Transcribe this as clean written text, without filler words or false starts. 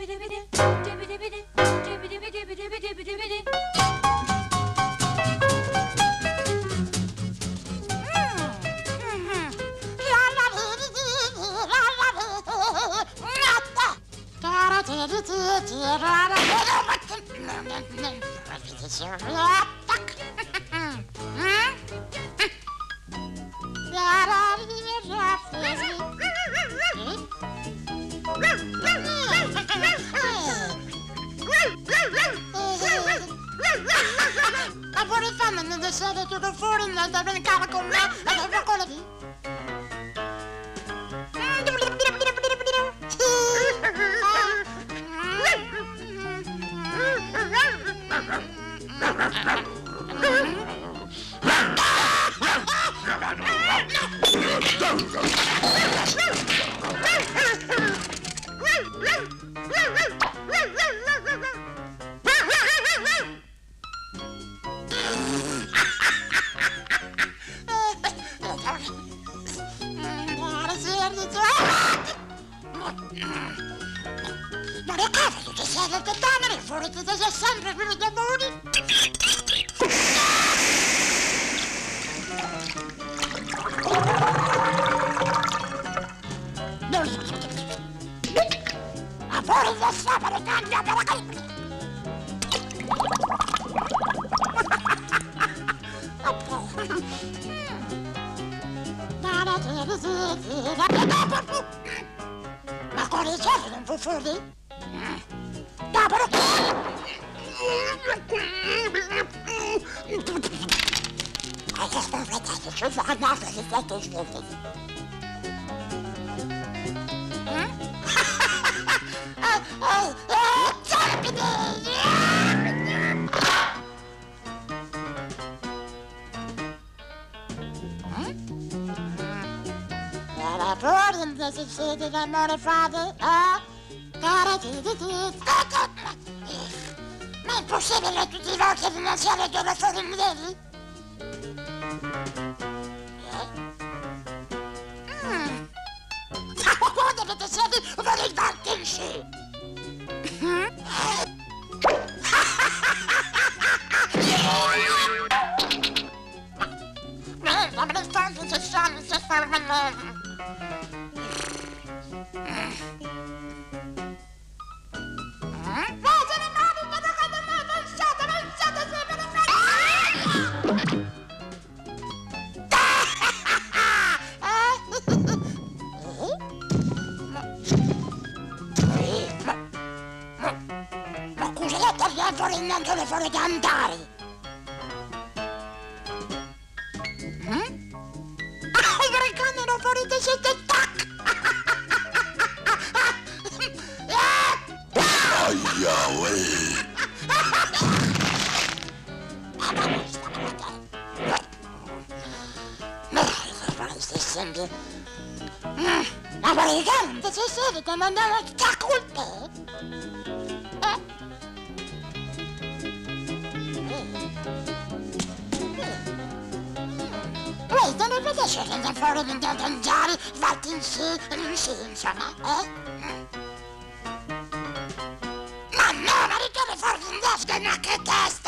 Ma vorrei farmi nelle serie tutto fuori, nel brincare con me, e non quello lì. Ma che cavolo che sei del tettamere? Fuori che sei sempre quello da muri? A fuori da sapere cambia per la calma. Ma con i soldi non può fuori? Ma è impossibile tutti i volti finanziare dove fuori mi devi? Ma quando avete sedi vuole il Valkensi? Ma me ne stanno se stanno fuori non dove fuori da andare. I greccani non fuori di siete tac. Aia, uè. Ma vuoi che si siede che non andiamo a colpe? Non lo vedo se non fuori non da mangiare, vatti in sì, insomma, Ma no, ma ritorno fuori in desca, ma che testa!